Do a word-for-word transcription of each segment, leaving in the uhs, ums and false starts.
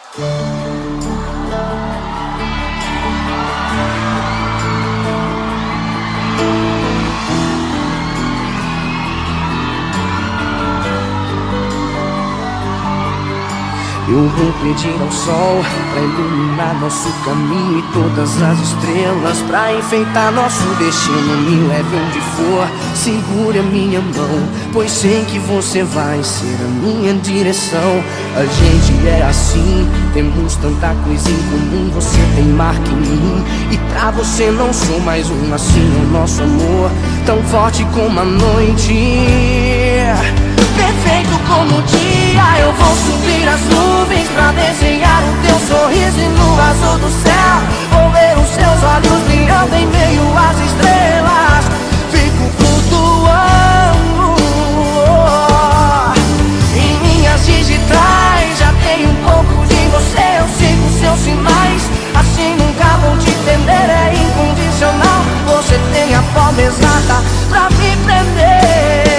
Eu vou pedir ao sol pra iluminar nosso caminho e todas as estrelas pra enfeitar nosso destino. Me leve onde for, segure a minha mão, pois sei que você vai ser a minha direção. A gente é assim, temos tanta coisa em comum. Você tem marca em mim e pra você não sou mais um. Assim é o nosso amor, tão forte como a noite, perfeito como o dia. Eu vou subir as nuvens pra desenhar o teu sorriso e no azul do céu vou ver os seus olhos brilhando em meio às estrelas. Fico flutuando em minhas digitais, já tem um pouco de você, eu sigo seus sinais. Assim nunca vou te perder, é incondicional. Você tem a forma exata pra me prender.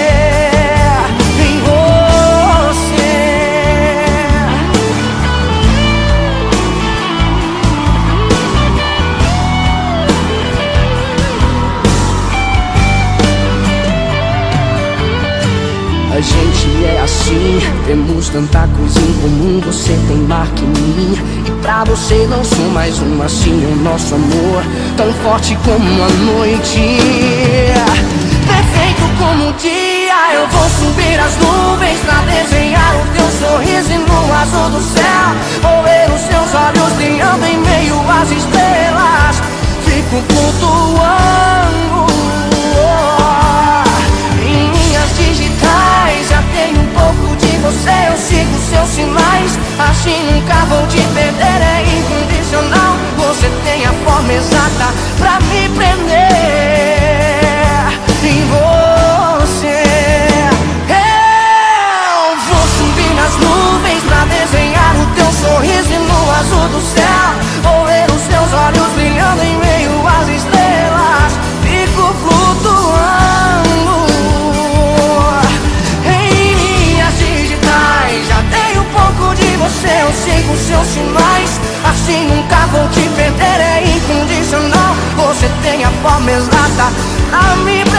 A gente é assim, temos tanta coisa em comum. Você tem marca em mim e pra você não sou mais um. Assim é o nosso amor, tão forte como a noite, perfeito como o dia. Eu vou subir as nuvens pra desenhar o teu sorriso e no azul do céu vou ver os seus olhos brilhando em meio às estrelas. Fico flutuando em minhas digitais, já tem um pouco de você, eu sigo seus sinais. Assim nunca vou te perder, é incondicional. Você tem a forma exata pra me prender em você. Eu vou subir nas nuvens pra desenhar o teu sorriso e no azul do céu vou ver os seus olhos brilhando em meio às estrelas. Fico flutuando em minhas digitais, já tem um pouco de você, eu sigo seus sinais. Assim nunca vou te perder, é incondicional. Você tem a forma exata pra me